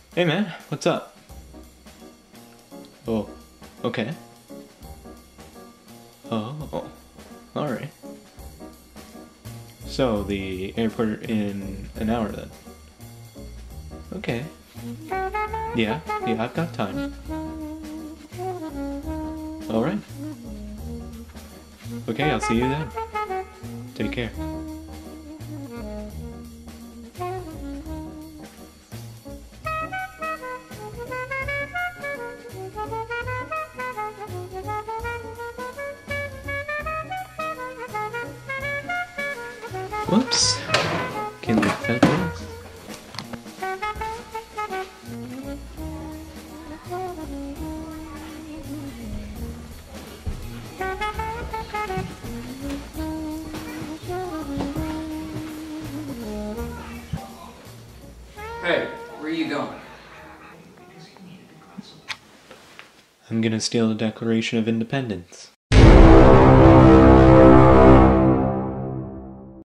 Hey man, what's up? Oh, okay. Oh, alright. So, the airport in an hour then? Okay. Yeah, I've got time. Alright. Okay, I'll see you then. Take care. Whoops. Can't leave that place. Hey, where are you going? I'm gonna steal the Declaration of Independence.